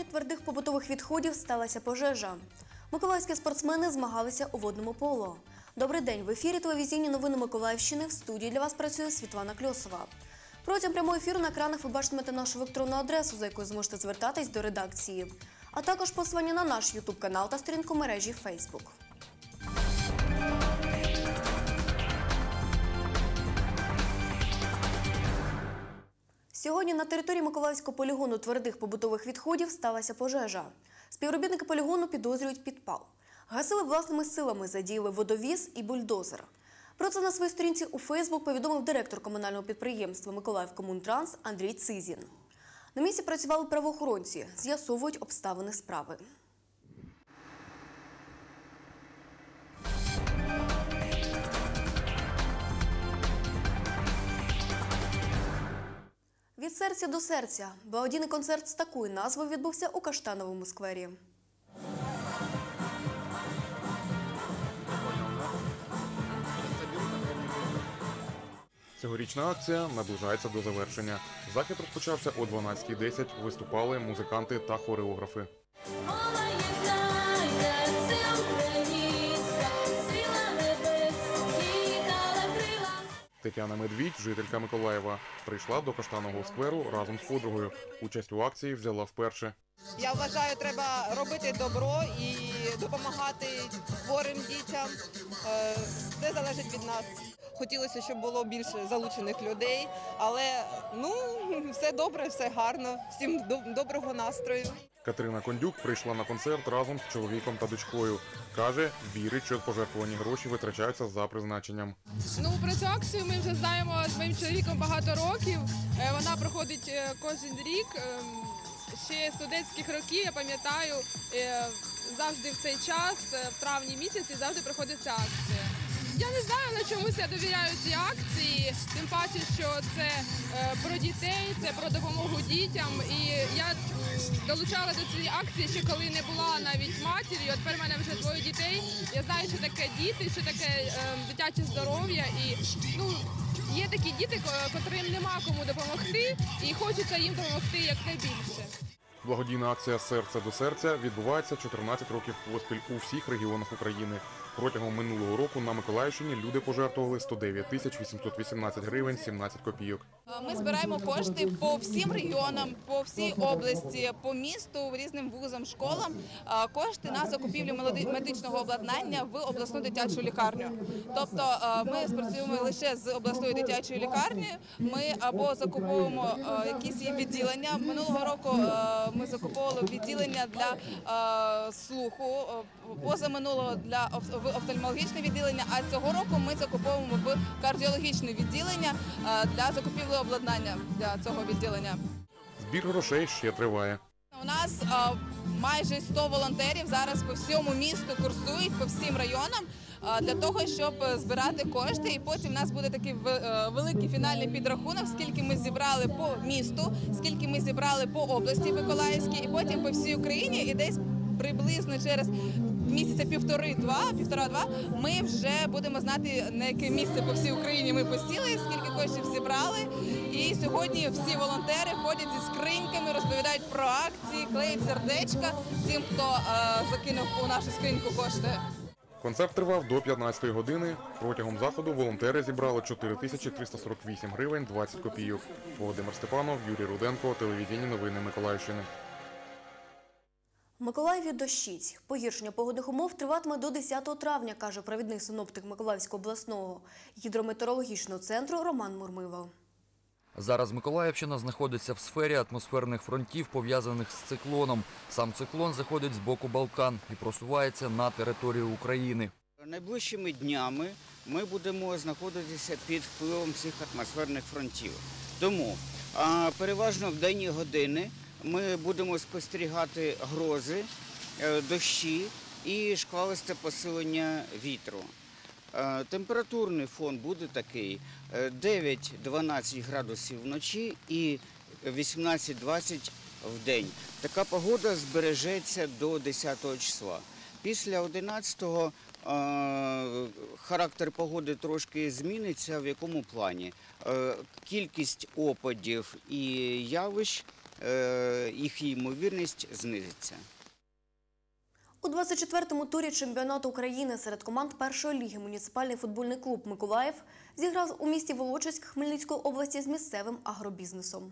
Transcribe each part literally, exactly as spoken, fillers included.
твердих побутових відходів сталася пожежа. Миколаївські спортсмени змагалися у водному поло. Добрий день! В ефірі телевізійні новини Миколаївщини. В студії для вас працює Світлана Кльосова. Протягом прямого ефіру на екранах ви бачитимете нашу електронну адресу, за якою зможете звертатись до редакції. А також посилання на наш ютуб-канал та сторінку мережі Фейсбук. Сьогодні на території Миколаївського полігону твердих побутових відходів сталася пожежа. Співробітники полігону підозрюють підпал. Гасили власними силами, задіяли водовіз і бульдозер. Про це на своїй сторінці у Фейсбук повідомив директор комунального підприємства «Миколаївкомунтранс» Андрій Цизін. На місці працювали правоохоронці, з'ясовують обставини справи. Від серця до серця. Благодійний концерт з такою назвою відбувся у Каштановому сквері. Цьогорічна акція наближається до завершення. Захід розпочався о дванадцятій десять. Виступали музиканти та хореографи. Тетяна Медвідь, жителька Миколаєва, прийшла до Каштанового скверу разом з подругою. Участь у акції взяла вперше. Я вважаю, треба робити добро і допомагати хворим дітям. Все залежить від нас. Хотілося, щоб було більше залучених людей, але ну, все добре, все гарно. Всім доброго настрою. Катерина Кондюк прийшла на концерт разом з чоловіком та дочкою. Каже, вірить, що пожертвовані гроші витрачаються за призначенням. Ну, про цю акцію ми вже знаємо з моїм чоловіком багато років. Вона проходить кожен рік. Ще з студентських років, я пам'ятаю, завжди в цей час, в травні місяці, завжди проходить ця акція. Я не знаю, на чомусь я довіряю цій акції, тим паче, що це про дітей, це про допомогу дітям. І я долучала до цієї акції, ще коли не була навіть матір'ю. От тепер в мене вже двоє дітей. Я знаю, що таке діти, що таке дитяче здоров'я. І, ну, є такі діти, котрим нема кому допомогти, і хочеться їм допомогти якнайбільше. Благодійна акція «Серце до серця» відбувається чотирнадцять років поспіль у всіх регіонах України. Протягом минулого року на Миколаївщині люди пожертвували сто дев'ять тисяч вісімсот вісімнадцять гривень сімнадцять копійок. Ми збираємо кошти по всім регіонам, по всій області, по місту, різним вузам, школам. Кошти на закупівлю медичного обладнання в обласну дитячу лікарню. Тобто ми спрацюємо лише з обласною дитячою лікарнею. Ми або закуповуємо якісь її відділення. Минулого року ми закуповували відділення для слуху, позаминулого для офтальмологічне відділення, а цього року ми закуповуємо в кардіологічне відділення для закупівлі обладнання для цього відділення. Збір грошей ще триває. У нас а, майже сто волонтерів зараз по всьому місту курсують, по всім районам, а, для того, щоб збирати кошти. І потім у нас буде такий великий фінальний підрахунок, скільки ми зібрали по місту, скільки ми зібрали по області Миколаївській, і потім по всій Україні, і десь приблизно через місяця півтори-два, півтора-два ми вже будемо знати, на яке місце по всій Україні ми посіли, скільки коштів зібрали. І сьогодні всі волонтери ходять зі скриньками, розповідають про акції, клеять сердечка тим, хто е, закинув у нашу скриньку кошти. Концерт тривав до п'ятнадцятої години. Протягом заходу волонтери зібрали чотири тисячі триста сорок вісім гривень двадцять копійок. Володимир Степанов, Юрій Руденко, телевізійні новини Миколаївщини. В Миколаєві дощить. Погіршення погодних умов триватиме до десятого травня, каже провідний синоптик Миколаївського обласного гідрометеорологічного центру Роман Мурмило. Зараз Миколаївщина знаходиться в сфері атмосферних фронтів, пов'язаних з циклоном. Сам циклон заходить з боку Балкан і просувається на територію України. Найближчими днями ми будемо знаходитися під впливом цих атмосферних фронтів. Тому переважно в денні години ми будемо спостерігати грози, дощі і шквалисте посилення вітру. Температурний фон буде такий дев'ять-дванадцять градусів вночі і вісімнадцять-двадцять в день. Така погода збережеться до десятого числа. Після одинадцятого характер погоди трошки зміниться. В якому плані? Кількість опадів і явищ е, їх ймовірність знизиться. У двадцять четвертому турі чемпіонату України серед команд першої ліги муніципальний футбольний клуб «Миколаїв» зіграв у місті Волочиськ Хмельницької області з місцевим агробізнесом.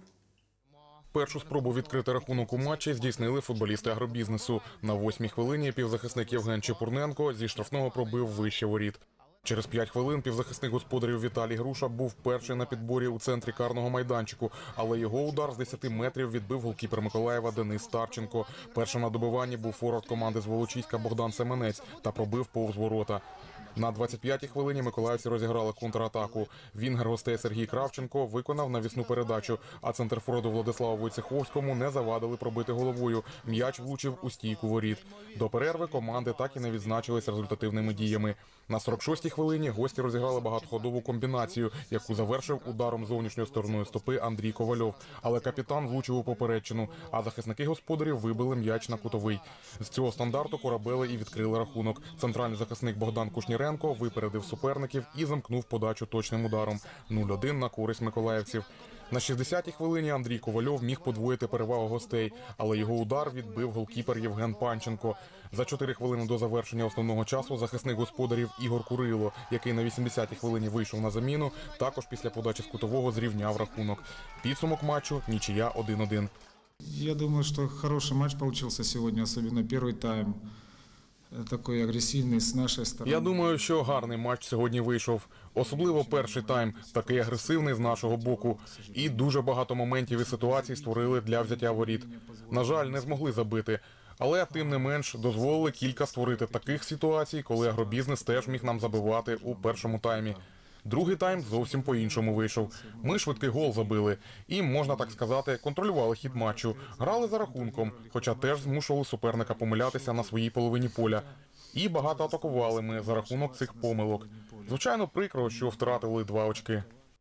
Першу спробу відкрити рахунок у матчі здійснили футболісти агробізнесу. На восьмій хвилині півзахисник Євген Чепурненко зі штрафного пробив вище воріт. Через п'ять хвилин півзахисник господарів Віталій Груша був перший на підборі у центрі карного майданчику, але його удар з десяти метрів відбив голкіпер Миколаєва Денис Старченко. Першим на добиванні був форвард команди з Волочиська Богдан Семенець та пробив повз ворота. На двадцять п'ятій хвилині миколаївці розіграли контратаку. Вінгер гостей Сергій Кравченко виконав навісну передачу, а центрфорварду Владиславу Войцеховському не завадили пробити головою. М'яч влучив у стійку воріт. До перерви команди так і не відзначились результативними діями. На сорок шостій хвилині гості розіграли багатоходову комбінацію, яку завершив ударом зовнішньої стороною стопи Андрій Ковальов. Але капітан влучив у поперечину, а захисники господарів вибили м'яч на кутовий. З цього стандарту корабели і відкрили рахунок. Центральний захисник Богдан Кушніренко випередив суперників і замкнув подачу точним ударом. нуль один на користь миколаївців. На шістдесятій хвилині Андрій Ковальов міг подвоїти перевагу гостей, але його удар відбив голкіпер Євген Панченко. За чотири хвилини до завершення основного часу захисник господарів Ігор Курило, який на вісімдесятій хвилині вийшов на заміну, також після подачі з кутового зрівняв рахунок. Підсумок матчу – нічия один один. Я думаю, что хороший матч получился сегодня, особенно первый тайм. Такий агресивний з нашої сторони. Я думаю, що гарний матч сьогодні вийшов. Особливо перший тайм, такий агресивний з нашого боку. І дуже багато моментів і ситуацій створили для взяття воріт. На жаль, не змогли забити. Але, тим не менш, дозволили кілька створити таких ситуацій, коли агробізнес теж міг нам забивати у першому таймі. Другий тайм зовсім по-іншому вийшов. Ми швидкий гол забили і, можна так сказати, контролювали хід матчу. Грали за рахунком, хоча теж змушували суперника помилятися на своїй половині поля. І багато атакували ми за рахунок цих помилок. Звичайно, прикро, що втратили два очки.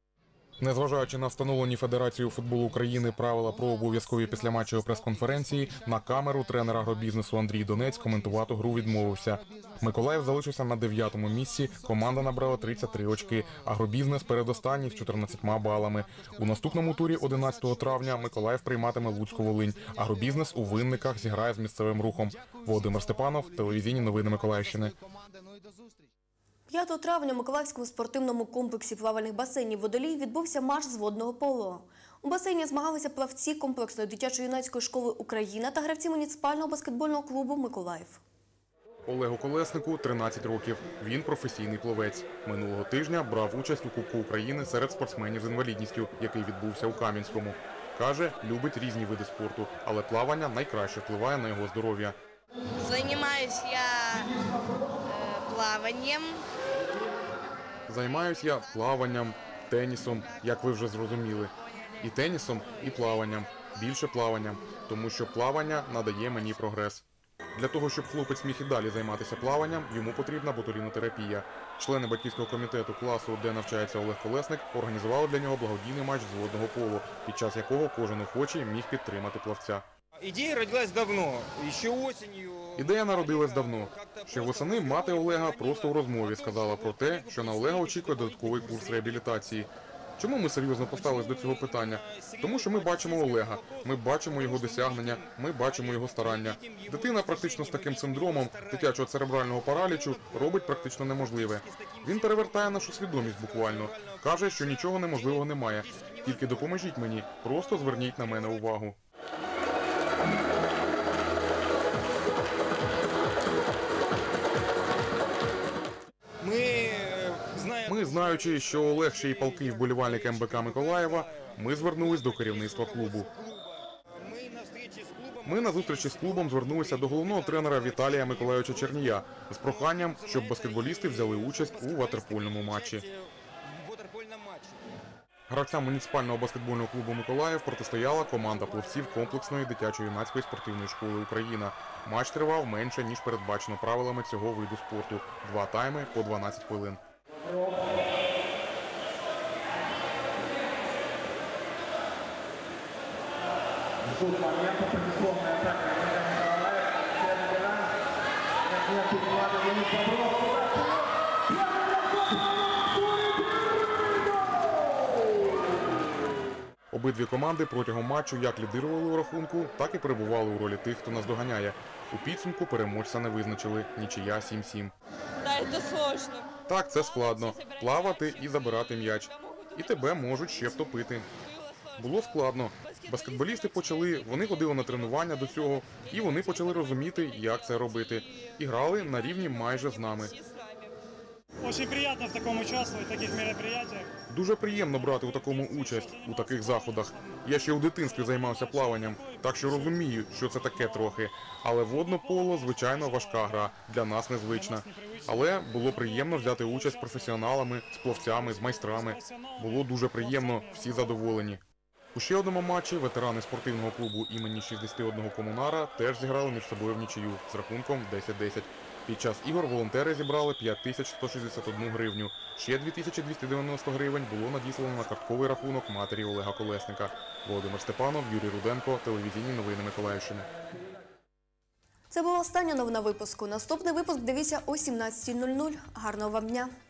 Незважаючи на встановлені Федерацією футболу України правила про обов'язкові післяматчеві прес-конференції, на камеру тренер агробізнесу Андрій Донець коментувати гру відмовився. Миколаїв залишився на дев'ятому місці, команда набрала тридцять три очки, агробізнес передостанній з чотирнадцятьма балами. У наступному турі одинадцятого травня Миколаїв прийматиме Луцьку Волинь. Агробізнес у Винниках зіграє з місцевим Рухом. Володимир Степанов, телевізійні новини Миколаївщини. п'ятого травня у Миколаївському спортивному комплексі плавальних басейнів «Водолій» відбувся марш з водного поло. У басейні змагалися плавці комплексної дитячо-юнацької школи «Україна» та гравці муніципального баскетбольного клубу «Миколаїв». Олегу Колеснику тринадцять років. Він професійний пловець. Минулого тижня брав участь у Кубку України серед спортсменів з інвалідністю, який відбувся у Кам'янському. Каже, любить різні види спорту, але плавання найкраще впливає на його здоров'я. Займаюсь я э, плаванням. Займаюсь я плаванням, тенісом, як ви вже зрозуміли. І тенісом, і плаванням. Більше плаванням, тому що плавання надає мені прогрес. Для того, щоб хлопець міг і далі займатися плаванням, йому потрібна ботулінотерапія. Члени батьківського комітету класу, де навчається Олег Колесник, організували для нього благодійний матч з водного поло, під час якого кожен охочий міг підтримати плавця. Ідея родилась давно, ще осінню. Ідея народилась давно. Ще восени мати Олега просто у розмові сказала про те, що на Олега очікує додатковий курс реабілітації. Чому ми серйозно поставились до цього питання? Тому що ми бачимо Олега, ми бачимо його досягнення, ми бачимо його старання. Дитина практично з таким синдромом дитячого церебрального паралічу робить практично неможливе. Він перевертає нашу свідомість буквально. Каже, що нічого неможливого немає. Тільки допоможіть мені, просто зверніть на мене увагу. Ми знаємо... Ми, знаючи, що Олег ще й палкий вболівальник ем бе ка Миколаєва, ми звернулись до керівництва клубу. Ми на зустрічі з клубом звернулися до головного тренера Віталія Миколайовича Чернія з проханням, щоб баскетболісти взяли участь у ватерпольному матчі. Гравцям муніципального баскетбольного клубу «Миколаїв» протистояла команда пловців комплексної дитячо-юнацької спортивної школи «Україна». Матч тривав менше, ніж передбачено правилами цього виду спорту. Два тайми по дванадцять хвилин. Обидві команди протягом матчу як лідирували у рахунку, так і перебували у ролі тих, хто нас доганяє. У підсумку переможця не визначили. Нічия сім-сім. Да, це сложно. Так, це складно. Плавати і забирати м'яч. І тебе можуть ще втопити. Було складно. Баскетболісти почали, вони ходили на тренування до цього, і вони почали розуміти, як це робити. І грали на рівні майже з нами. Дуже приємно в такому участвувати, в таких мероприятиях. Дуже приємно брати у такому участь, у таких заходах. Я ще у дитинстві займався плаванням, так що розумію, що це таке трохи. Але водне поло, звичайно, важка гра, для нас незвична. Але було приємно взяти участь з професіоналами, з пловцями, з майстрами. Було дуже приємно, всі задоволені. У ще одному матчі ветерани спортивного клубу імені шістдесят один комунара теж зіграли між собою в нічию з рахунком десять-десять. Під час ігор волонтери зібрали п'ять тисяч сто шістдесят одну гривню. Ще дві тисячі двісті дев'яносто гривень було надіслано на картковий рахунок матері Олега Колесника. Володимир Степанов, Юрій Руденко, телевізійні новини Миколаївщини. Це була остання новина випуску. Наступний випуск дивіться о сімнадцятій нуль нуль. Гарного вам дня!